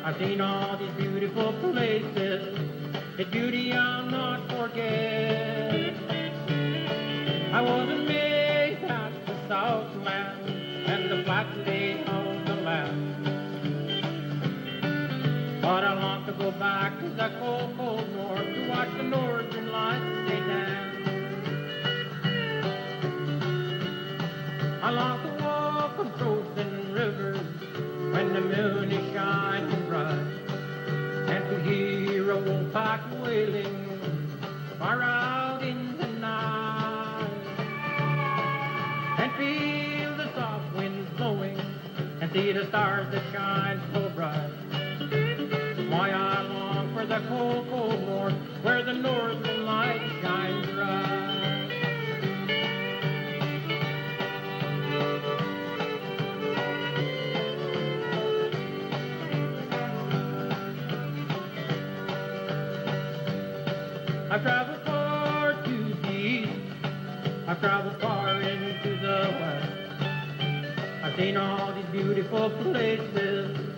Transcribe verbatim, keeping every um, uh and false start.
I've seen all these beautiful places, the beauty I'll not forget. I was amazed at the Southland and the black lady of the land. But I long to go back to the cold, cold north to watch the northern lights they dance. I long to walk on frozen rivers when the moon is shining bright, and to hear a wolf pack wailing far out in the night, and feel the soft winds blowing and see the stars that shine so bright. Why I long for the cold, cold north where the northern light shines bright. I've traveled far to the east, I've traveled far into the west. I've seen all these beautiful places,